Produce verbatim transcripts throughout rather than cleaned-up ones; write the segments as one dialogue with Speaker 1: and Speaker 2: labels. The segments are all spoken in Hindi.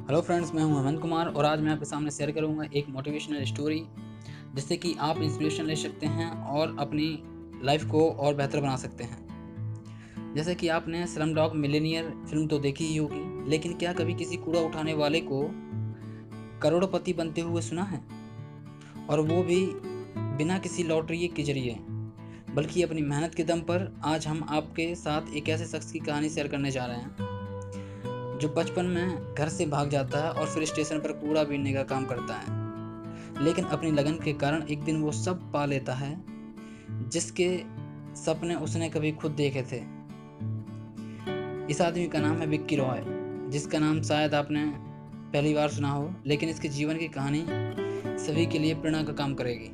Speaker 1: हेलो फ्रेंड्स, मैं हूं हेमंत कुमार और आज मैं आपके सामने शेयर करूंगा एक मोटिवेशनल स्टोरी जिससे कि आप इंस्पिरेशन ले सकते हैं और अपनी लाइफ को और बेहतर बना सकते हैं। जैसे कि आपने स्लम डॉग मिलियनेयर फिल्म तो देखी ही होगी, लेकिन क्या कभी किसी कूड़ा उठाने वाले को करोड़पति बनते हुए सुना है? और वो भी बिना किसी लॉटरी के जरिए, बल्कि अपनी मेहनत के दम पर। आज हम आपके साथ एक ऐसे शख्स की कहानी शेयर करने जा रहे हैं जो बचपन में घर से भाग जाता है और फिर स्टेशन पर कूड़ा बीनने का काम करता है, लेकिन अपनी लगन के कारण एक दिन वो सब पा लेता है जिसके सपने उसने कभी खुद देखे थे। इस आदमी का नाम है विक्की रॉय, जिसका नाम शायद आपने पहली बार सुना हो, लेकिन इसके जीवन की कहानी सभी के लिए प्रेरणा का काम करेगी।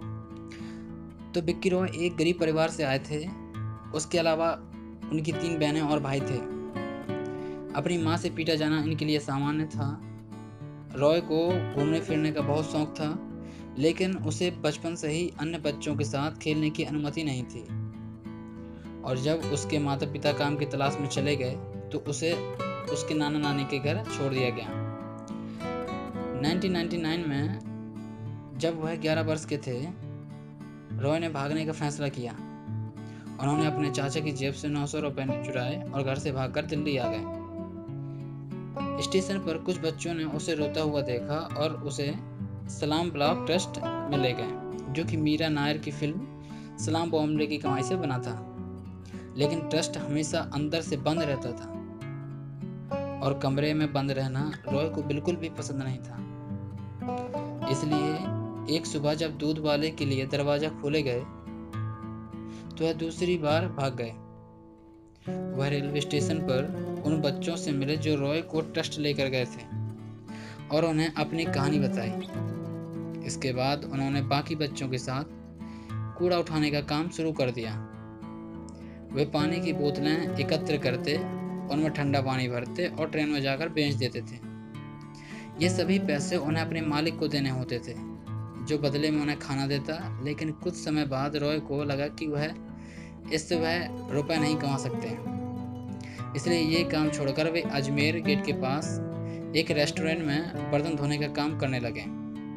Speaker 1: तो विक्की रॉय एक गरीब परिवार से आए थे। उसके अलावा उनकी तीन बहनें और भाई थे। अपनी माँ से पीटा जाना इनके लिए सामान्य था। रॉय को घूमने फिरने का बहुत शौक था, लेकिन उसे बचपन से ही अन्य बच्चों के साथ खेलने की अनुमति नहीं थी। और जब उसके माता पिता काम की तलाश में चले गए तो उसे उसके नाना नानी के घर छोड़ दिया गया। उन्नीस सौ निन्यानवे में जब वह ग्यारह वर्ष के थे, रॉय ने भागने का फैसला किया। उन्होंने अपने चाचा की जेब से नौ सौ रुपए चुराए और घर से भागकर दिल्ली आ गए। स्टेशन पर कुछ बच्चों ने उसे रोता हुआ देखा और उसे सलाम ब्लॉक ट्रस्ट में ले गए, जो कि मीरा नायर की फिल्म सलाम बॉम्बे की कमाई से बना था। लेकिन ट्रस्ट हमेशा अंदर से बंद रहता था और कमरे में बंद रहना रॉय को बिल्कुल भी पसंद नहीं था। इसलिए एक सुबह जब दूध वाले के लिए दरवाजा खोले गए तो वह दूसरी बार भाग गए। वह रेलवे स्टेशन पर उन बच्चों से मिले जो रॉय को ट्रस्ट लेकर गए थे और उन्हें अपनी कहानी बताई। इसके बाद उन्होंने बाकी बच्चों के साथ कूड़ा उठाने का काम शुरू कर दिया। वे पानी की बोतलें एकत्र करते, उनमें ठंडा पानी भरते और ट्रेन में जाकर बेच देते थे। ये सभी पैसे उन्हें अपने मालिक को देने होते थे, जो बदले में उन्हें खाना देता। लेकिन कुछ समय बाद रॉय को लगा कि वह इससे वह रुपए नहीं कमा सकते, इसलिए ये काम छोड़कर वे अजमेर गेट के पास एक रेस्टोरेंट में बर्तन धोने का काम करने लगे।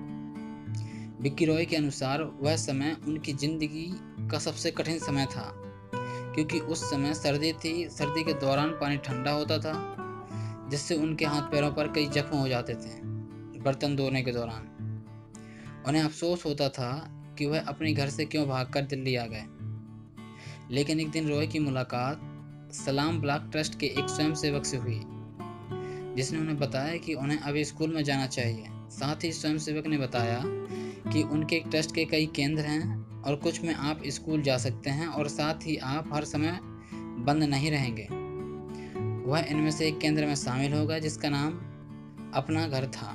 Speaker 1: विक्की रॉय के अनुसार वह समय उनकी जिंदगी का सबसे कठिन समय था, क्योंकि उस समय सर्दी थी। सर्दी के दौरान पानी ठंडा होता था, जिससे उनके हाथ पैरों पर कई जख्म हो जाते थे बर्तन धोने के दौरान। उन्हें अफसोस होता था कि वह अपने घर से क्यों भागकर दिल्ली आ गए। लेकिन एक दिन रॉय की मुलाकात सलाम ब्लॉक ट्रस्ट के एक स्वयंसेवक से हुई, जिसने उन्हें बताया कि उन्हें अभी स्कूल में जाना चाहिए। साथ ही स्वयंसेवक ने बताया कि उनके ट्रस्ट के कई केंद्र हैं और कुछ में आप स्कूल जा सकते हैं और साथ ही आप हर समय बंद नहीं रहेंगे। वह इनमें से एक केंद्र में शामिल होगा जिसका नाम अपना घर था।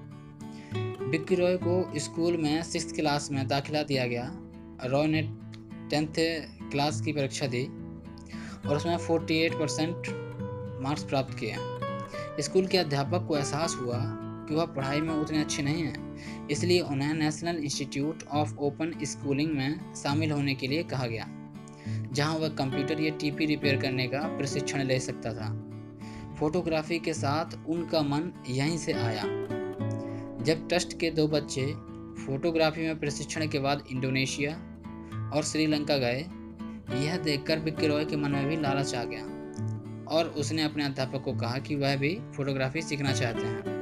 Speaker 1: विक्की रॉय को स्कूल में सिक्स क्लास में दाखिला दिया गया। रॉय ने टेंथ क्लास की परीक्षा दी और उसमें अड़तालीस परसेंट मार्क्स प्राप्त किए। स्कूल के अध्यापक को एहसास हुआ कि वह पढ़ाई में उतने अच्छे नहीं हैं, इसलिए उन्हें national institute of open schooling में शामिल होने के लिए कहा गया, जहां वह कंप्यूटर या टीपी रिपेयर करने का प्रशिक्षण ले सकता था। फोटोग्राफी के साथ उनका मन यहीं से आया। जब ट्रस्ट के दो बच्चे फोटोग्राफी में प्रशिक्षण के बाद इंडोनेशिया और श्रीलंका गए, यह देखकर विक्की रॉय के मन में भी लालच आ गया और उसने अपने अध्यापक को कहा कि वह भी फोटोग्राफी सीखना चाहते हैं।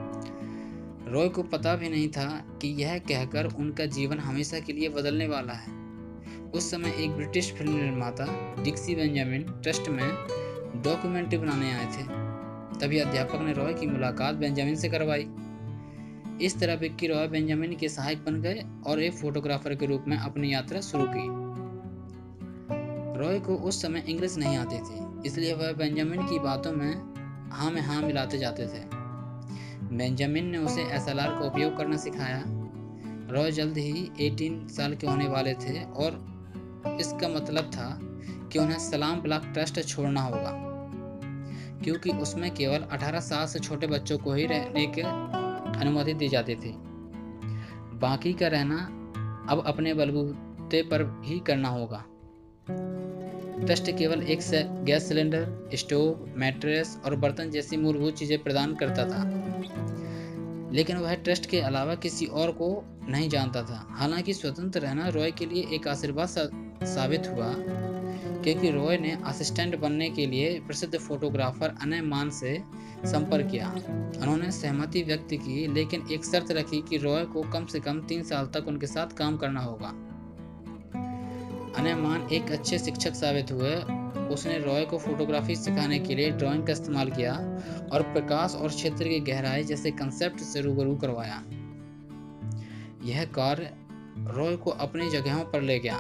Speaker 1: रॉय को पता भी नहीं था कि यह कहकर उनका जीवन हमेशा के लिए बदलने वाला है। उस समय एक ब्रिटिश फिल्म निर्माता डिक्सी बेंजामिन ट्रस्ट में डॉक्यूमेंट्री बनाने आए थे। तभी अध्यापक ने रॉय की मुलाकात बेंजामिन से करवाई। इस तरह विक्की रॉय बेंजामिन के सहायक बन गए और एक फोटोग्राफर के रूप में अपनी यात्रा शुरू की। रॉय को उस समय इंग्लिश नहीं आती थी, इसलिए वह बेंजामिन की बातों में हाँ में हाँ मिलाते जाते थे। बेंजामिन ने उसे एस एल आर का उपयोग करना सिखाया। रॉय जल्द ही अठारह साल के होने वाले थे और इसका मतलब था कि उन्हें सलाम ब्लॉक ट्रस्ट छोड़ना होगा, क्योंकि उसमें केवल अठारह साल से छोटे बच्चों को ही रहने की अनुमति दी जाती थी। बाकी का रहना अब अपने बलबूते पर ही करना होगा। ट्रस्ट केवल एक गैस सिलेंडर, स्टोव, मैट्रेस और बर्तन जैसी मूलभूत चीजें प्रदान करता था, लेकिन वह ट्रस्ट के अलावा किसी और को नहीं जानता था। हालांकि स्वतंत्र रहना रॉय के लिए एक आशीर्वाद सा, साबित हुआ, क्योंकि रॉय ने असिस्टेंट बनने के लिए प्रसिद्ध फोटोग्राफर अनय मान से संपर्क किया। उन्होंने सहमति व्यक्त की, लेकिन एक शर्त रखी कि रॉय को कम से कम तीन साल तक उनके साथ काम करना होगा। अनय मान एक अच्छे शिक्षक साबित हुए। उसने रॉय को फोटोग्राफी सिखाने के लिए ड्राइंग का इस्तेमाल किया और प्रकाश और क्षेत्र की गहराई जैसे कंसेप्ट से रूबरू करवाया। यह कार्य रॉय को अपनी जगहों पर ले गया।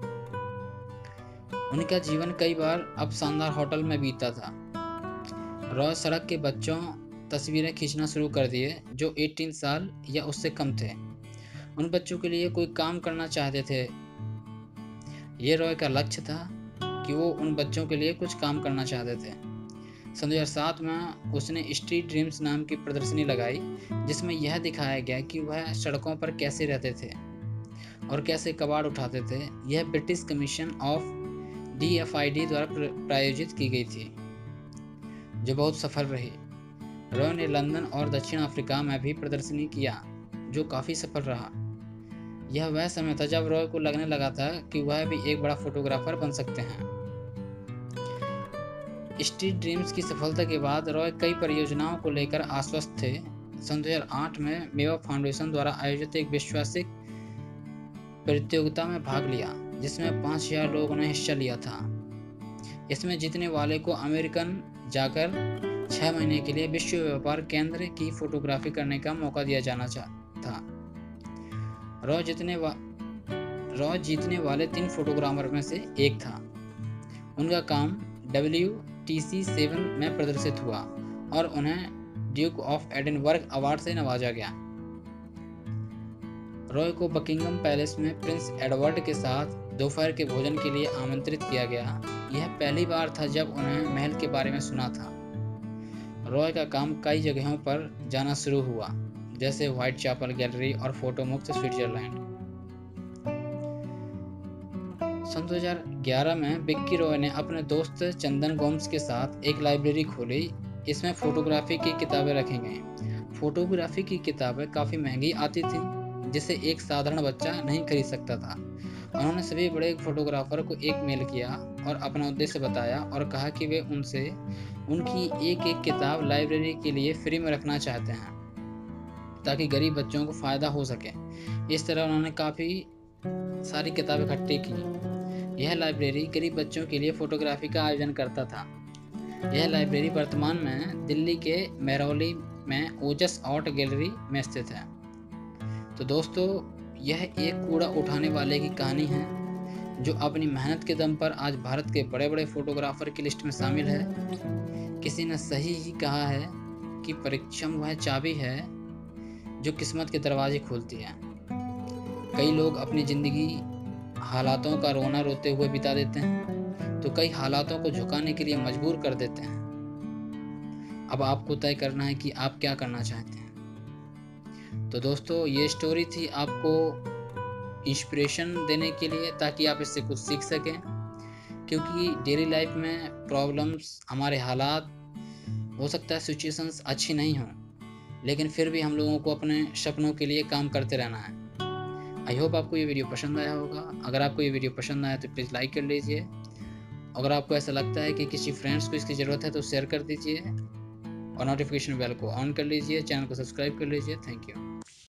Speaker 1: उनका जीवन कई बार अब शानदार होटल में बीता था। रॉय सड़क के बच्चों तस्वीरें खींचना शुरू कर दिए जो अठारह साल या उससे कम थे। उन बच्चों के लिए कोई काम करना चाहते थे। यह रॉय का लक्ष्य था कि वो उन बच्चों के लिए कुछ काम करना चाहते थे। सन दो हज़ार सात में उसने स्ट्रीट ड्रीम्स नाम की प्रदर्शनी लगाई, जिसमें यह दिखाया गया कि वह सड़कों पर कैसे रहते थे और कैसे कबाड़ उठाते थे। यह British commission of D F I D द्वारा प्रायोजित की गई थी, जो बहुत सफल रही। रॉय ने लंदन और दक्षिण अफ्रीका में भी प्रदर्शनी किया, जो काफ़ी सफल रहा। यह वह समय था जब रॉय को लगने लगा था कि वह भी एक बड़ा फोटोग्राफर बन सकते हैं। स्ट्रीट ड्रीम्स की सफलता के बाद रॉय कई परियोजनाओं को लेकर आश्वस्त थे। सन दो हज़ार आठ में मेवा फाउंडेशन द्वारा आयोजित एक विश्वासिक प्रतियोगिता में भाग लिया, जिसमें पाँच हजार लोगों ने हिस्सा लिया था। इसमें जीतने वाले को अमेरिकन जाकर छह महीने के लिए विश्व व्यापार केंद्र की फोटोग्राफी करने का मौका दिया जाना था। रॉय जीतने वा रॉय जीतने वाले तीन फोटोग्राफर में से एक था। उनका काम डब्ल्यू टी सी सेवन में प्रदर्शित हुआ और उन्हें ड्यूक ऑफ एडिनबर्ग अवार्ड से नवाजा गया। रॉय को बकिंगम पैलेस में प्रिंस एडवर्ड के साथ दोपहर के भोजन के लिए आमंत्रित किया गया। यह पहली बार था जब उन्हें महल के बारे में सुना था। रॉय का काम कई जगहों पर जाना शुरू हुआ, जैसे व्हाइट चैपल गैलरी और फोटो मुक्त स्विट्जरलैंड। सन दो हज़ार ग्यारह में विक्की रॉय ने अपने दोस्त चंदन गोम्स के साथ एक लाइब्रेरी खोली। इसमें फोटोग्राफी की किताबें रखी गईं। फोटोग्राफी की किताबें काफ़ी महंगी आती थीं, जिसे एक साधारण बच्चा नहीं खरीद सकता था। उन्होंने सभी बड़े फोटोग्राफर को एक मेल किया और अपना उद्देश्य बताया और कहा कि वे उनसे उनकी एक एक किताब लाइब्रेरी के लिए फ्री में रखना चाहते हैं, ताकि गरीब बच्चों को फ़ायदा हो सके। इस तरह उन्होंने काफ़ी सारी किताबें इकट्ठी की। यह लाइब्रेरी गरीब बच्चों के लिए फ़ोटोग्राफी का आयोजन करता था। यह लाइब्रेरी वर्तमान में दिल्ली के मेहरौली में ओजस आर्ट गैलरी में स्थित है। तो दोस्तों, यह एक कूड़ा उठाने वाले की कहानी है, जो अपनी मेहनत के दम पर आज भारत के बड़े बड़े फोटोग्राफर की लिस्ट में शामिल है। किसी ने सही ही कहा है कि परिश्रम वह चाबी है जो किस्मत के दरवाजे खोलती है। कई लोग अपनी ज़िंदगी हालातों का रोना रोते हुए बिता देते हैं, तो कई हालातों को झुकाने के लिए मजबूर कर देते हैं। अब आपको तय करना है कि आप क्या करना चाहते हैं। तो दोस्तों, ये स्टोरी थी आपको इंस्पिरेशन देने के लिए, ताकि आप इससे कुछ सीख सकें। क्योंकि डेली लाइफ में प्रॉब्लम्स, हमारे हालात, हो सकता है सिचुएशंस अच्छी नहीं हों, लेकिन फिर भी हम लोगों को अपने सपनों के लिए काम करते रहना है। आई होप आपको ये वीडियो पसंद आया होगा। अगर आपको ये वीडियो पसंद आया तो प्लीज़ लाइक कर लीजिए। अगर आपको ऐसा लगता है कि किसी फ्रेंड्स को इसकी ज़रूरत है तो शेयर कर दीजिए और नोटिफिकेशन बेल को ऑन कर लीजिए। चैनल को सब्सक्राइब कर लीजिए। Thank you.